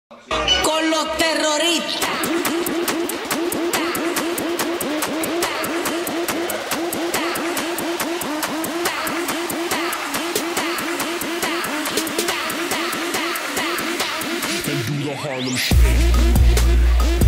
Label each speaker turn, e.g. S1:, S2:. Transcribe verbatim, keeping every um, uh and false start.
S1: Con los terroristas.
S2: And do the Harlem Shake.